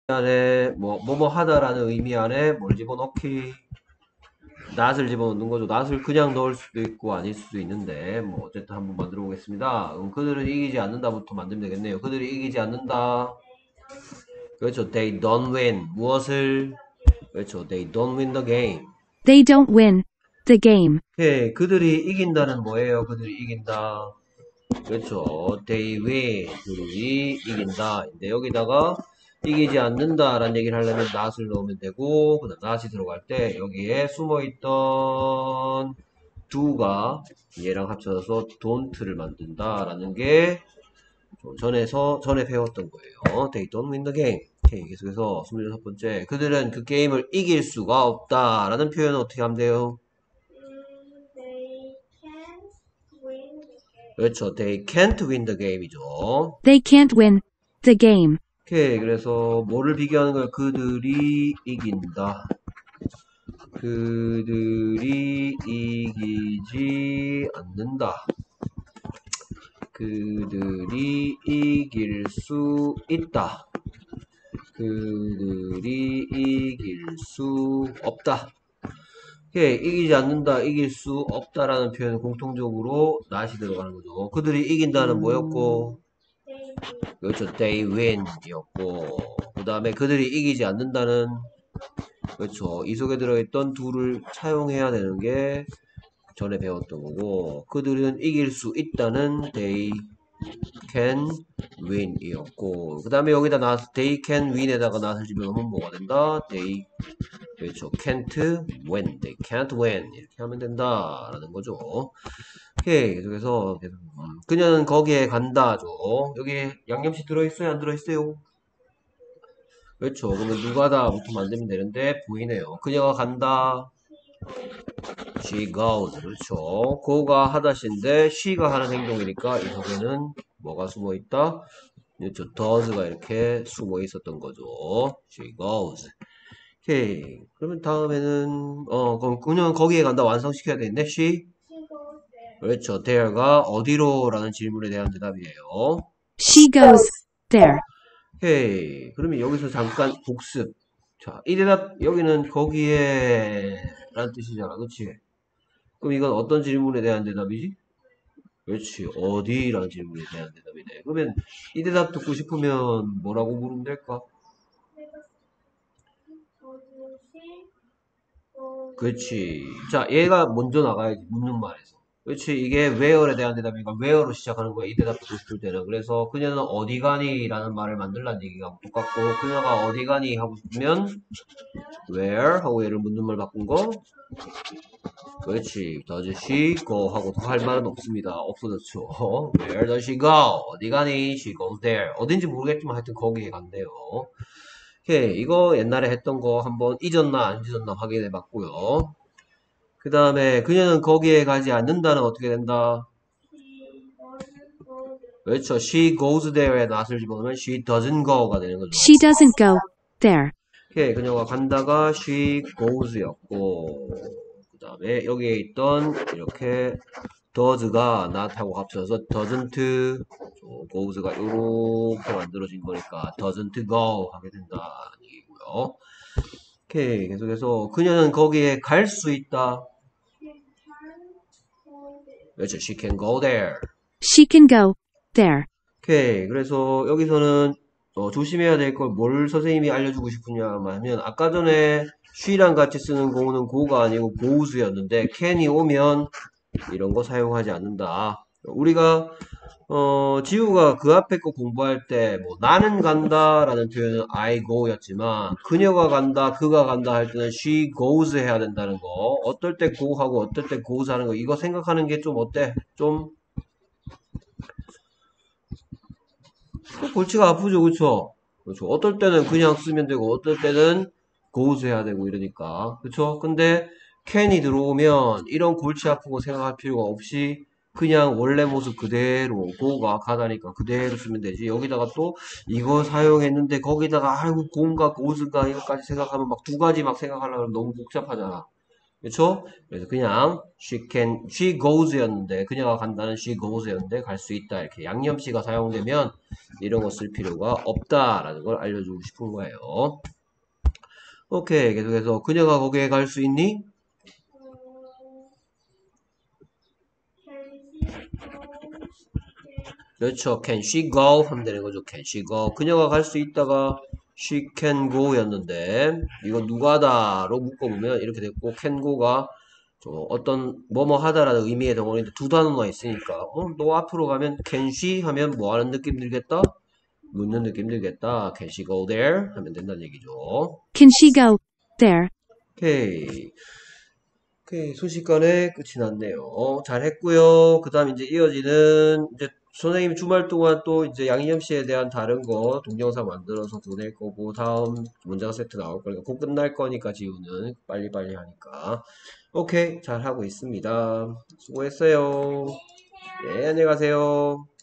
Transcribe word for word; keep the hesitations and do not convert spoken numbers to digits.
안에 뭐 뭐뭐 하다라는 의미 안에 뭘 집어넣기 not을 집어넣는 거죠. not을 그냥 넣을 수도 있고 아닐 수도 있는데 뭐 어쨌든 한번 만들어 보겠습니다. 음, 그들은 이기지 않는다부터 만들면 되겠네요. 그들이 이기지 않는다. 그렇죠. They don't win. 무엇을? 그렇죠. They don't win the game. They don't win the game. 오케이. 그들이 이긴다는 뭐예요? 그들이 이긴다. 그렇죠. They win. 그들이 이긴다. 근데 여기다가 이기지 않는다라는 얘기를 하려면 not을 넣으면 되고, 그 다음 not이 들어갈 때 여기에 숨어있던 do가 얘랑 합쳐서 don't를 만든다라는 게 전에서 전에 배웠던 거예요. They don't win the game. 오케이. 계속해서 스물여섯 번째. 그들은 그 게임을 이길 수가 없다라는 표현은 어떻게 하면 돼요? 그렇죠. They can't win the game이죠. They can't win the game. 오케이. 그래서 뭐를 비교하는 거야? 그들이 이긴다. 그들이 이기지 않는다. 그들이 이길 수 있다. 그들이 이길 수 없다. 오케이. 이기지 않는다, 이길 수 없다라는 표현은 공통적으로 not이 들어가는 거죠. 그들이 이긴다는 뭐였고? 그렇죠. They win 이었고, 그 다음에 그들이 이기지 않는다는, 그렇죠. 이 속에 들어있던 do를 차용해야 되는 게 전에 배웠던 거고, 그들은 이길 수 있다는 they can win 이었고, 그 다음에 여기다 not, they can win에다가 not을 집어넣으면 뭐가 된다? they, 그렇죠. can't win. they can't win. 이렇게 하면 된다라는 거죠. 오케이. 계속해서 계속, 음, 그녀는 거기에 간다죠. 여기 양념치 들어있어요? 안 들어있어요? 그렇죠. 그러면 누가다부터 만들면 되는데 보이네요. 그녀가 간다. She goes. 그렇죠. go가 하다시인데 she가 하는 행동이니까 이 속에는 뭐가 숨어 있다? 그렇죠. does가 이렇게 숨어 있었던 거죠. She goes. 오케이. 그러면 다음에는 어 그럼 그녀는 거기에 간다 완성시켜야 되겠네. She. 그렇죠. there가 어디로? 라는 질문에 대한 대답이에요. She goes there. 오케이. 그러면 여기서 잠깐 복습. 자, 이 대답, 여기는 거기에 라는 뜻이잖아. 그치? 그럼 이건 어떤 질문에 대한 대답이지? 그렇지. 어디라는 질문에 대한 대답이네. 그러면 이 대답 듣고 싶으면 뭐라고 물으면 될까? 그렇지. 자, 얘가 먼저 나가야지. 묻는 말에서. 그렇지. 이게 where에 대한 대답이니까 where로 시작하는 거야. 이 대답 듣고 싶을 때는. 그래서 그녀는 어디 가니? 라는 말을 만들라는 얘기가 똑같고, 그녀가 어디 가니? 하고 싶으면 where 하고 얘를 묻는 말 바꾼 거. 그렇지. does she go? 하고 더 할 말은 없습니다. 없어졌죠. where does she go? 어디 가니? she goes there. 어딘지 모르겠지만 하여튼 거기에 간대요. 오케이. 이거 옛날에 했던 거 한번 잊었나 안 잊었나 확인해 봤고요. 그 다음에 그녀는 거기에 가지 않는다는 어떻게 된다? 그렇죠. she goes there에 not을 집어넣으면 she doesn't go가 되는 거죠. She doesn't go there. 오케이. 그녀가 간다가 she goes였고, 그 다음에 여기에 있던 이렇게 does가 not하고 합쳐서 doesn't goes가 이렇게 만들어진 거니까 doesn't go 하게 된다는 얘기고요. 오케이. 계속해서 그녀는 거기에 갈 수 있다. 그렇죠. She can go there. She can go there. 오케이. 그래서 여기서는 어, 조심해야 될 걸 뭘 선생님이 알려주고 싶으냐 하면 아까 전에 she랑 같이 쓰는 고는 go가 아니고 goes였는데 can이 오면 이런 거 사용하지 않는다. 우리가 어, 지우가 그 앞에 거 공부할 때 뭐 나는 간다 라는 표현은 I go 였지만 그녀가 간다 그가 간다 할 때는 she goes 해야 된다는 거, 어떨 때 go 하고 어떨 때 goes 하는 거, 이거 생각하는 게 좀 어때? 좀 골치가 아프죠. 그쵸? 그렇죠. 어떨 때는 그냥 쓰면 되고 어떨 때는 goes 해야 되고 이러니까. 그쵸? 근데 can이 들어오면 이런 골치 아픈 거 생각할 필요가 없이 그냥 원래 모습 그대로 go가 가다니까 그대로 쓰면 되지. 여기다가 또 이거 사용했는데 거기다가 아이고 go인가 goes인가 이거까지 생각하면 막 두 가지 막 생각하려면 너무 복잡하잖아. 그쵸? 그래서 그냥 she can, she goes였는데 그녀가 간다는 she goes였는데 갈 수 있다 이렇게 양념시가 사용되면 이런 거 쓸 필요가 없다라는 걸 알려주고 싶은 거예요. 오케이 계속해서 그녀가 거기에 갈 수 있니? 그렇죠. Can she go? 하면 되는 거죠. Can she go? 그녀가 갈 수 있다가 she can go 였는데 이거 누가다로 묶어보면 이렇게 됐고 can go가 어떤 뭐뭐 하다라는 의미의 덩어리인데 두 단어가 있으니까 어, 너 앞으로 가면 can she 하면 뭐 하는 느낌 들겠다? 묻는 느낌 들겠다. Can she go there? 하면 된다는 얘기죠. Can she go there? 오케이. 오케이. 순식간에 끝이 났네요. 잘 했고요. 그 다음 이제 이어지는 이제 선생님 주말 동안 또 이제 양희겸 씨에 대한 다른 거 동영상 만들어서 보낼 거고 다음 문장 세트 나올 거니까 곧 끝날 거니까 지우는 빨리빨리 하니까 오케이 잘 하고 있습니다. 수고했어요. 네 안녕히 가세요.